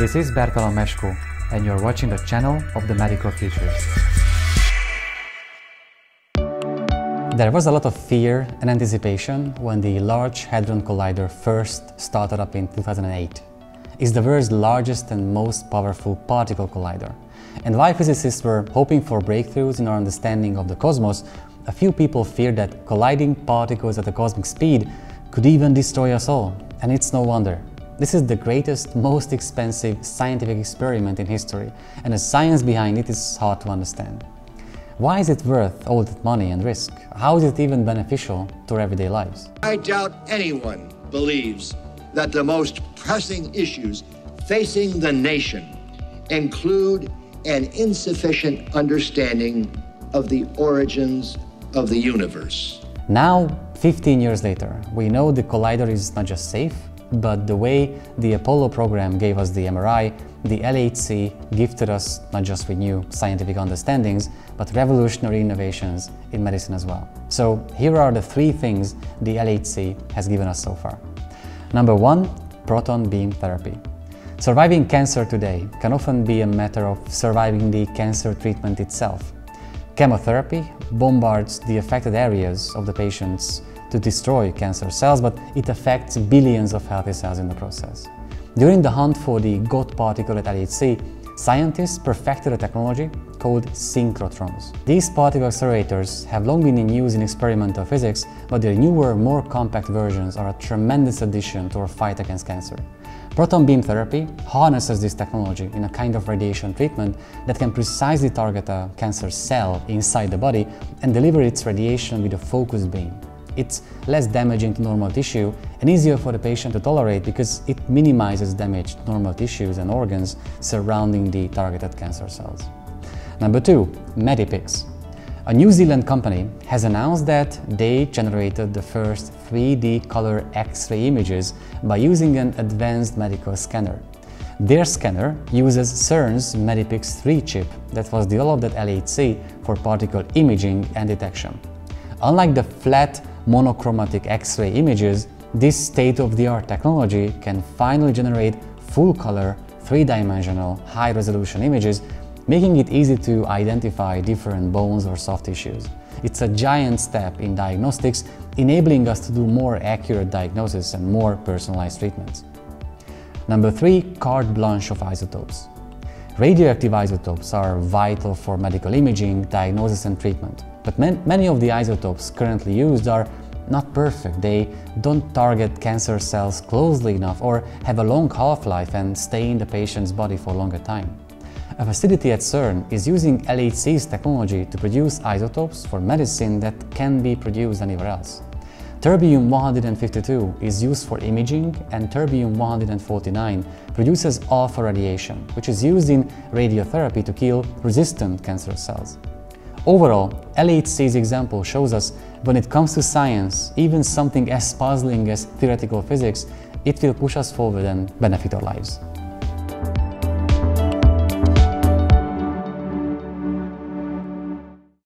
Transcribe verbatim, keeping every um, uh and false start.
This is Bertalan Meskó, and you're watching the channel of the Medical Futurist. There was a lot of fear and anticipation when the Large Hadron Collider first started up in two thousand eight. It's the world's largest and most powerful particle collider. And while physicists were hoping for breakthroughs in our understanding of the cosmos, a few people feared that colliding particles at a cosmic speed could even destroy us all. And it's no wonder. This is the greatest, most expensive scientific experiment in history, and the science behind it is hard to understand. Why is it worth all that money and risk? How is it even beneficial to our everyday lives? I doubt anyone believes that the most pressing issues facing the nation include an insufficient understanding of the origins of the universe. Now, fifteen years later, we know the collider is not just safe, but the way the Apollo program gave us the M R I, the L H C gifted us not just with new scientific understandings, but revolutionary innovations in medicine as well. So here are the three things the L H C has given us so far. Number one, proton beam therapy. Surviving cancer today can often be a matter of surviving the cancer treatment itself. Chemotherapy bombards the affected areas of the patients to destroy cancer cells, but it affects billions of healthy cells in the process. During the hunt for the God particle at L H C, scientists perfected a technology called synchrotrons. These particle accelerators have long been in use in experimental physics, but their newer, more compact versions are a tremendous addition to our fight against cancer. Proton beam therapy harnesses this technology in a kind of radiation treatment that can precisely target a cancer cell inside the body and deliver its radiation with a focused beam. It's less damaging to normal tissue and easier for the patient to tolerate because it minimizes damage to normal tissues and organs surrounding the targeted cancer cells. Number two, Medipix. A New Zealand company has announced that they generated the first three D color X-ray images by using an advanced medical scanner. Their scanner uses CERN's Medipix three chip that was developed at L H C for particle imaging and detection. Unlike the flat, monochromatic X-ray images, this state-of-the-art technology can finally generate full-color, three-dimensional, high-resolution images, making it easy to identify different bones or soft tissues. It's a giant step in diagnostics, enabling us to do more accurate diagnosis and more personalized treatments. Number three, carte blanche of isotopes. Radioactive isotopes are vital for medical imaging, diagnosis and treatment. But man many of the isotopes currently used are not perfect. They don't target cancer cells closely enough or have a long half-life and stay in the patient's body for a longer time. A facility at CERN is using L H C's technology to produce isotopes for medicine that can be produced anywhere else. Terbium one hundred fifty-two is used for imaging, and terbium one hundred forty-nine produces alpha radiation, which is used in radiotherapy to kill resistant cancer cells. Overall, L H C's example shows us when it comes to science, even something as puzzling as theoretical physics, it will push us forward and benefit our lives.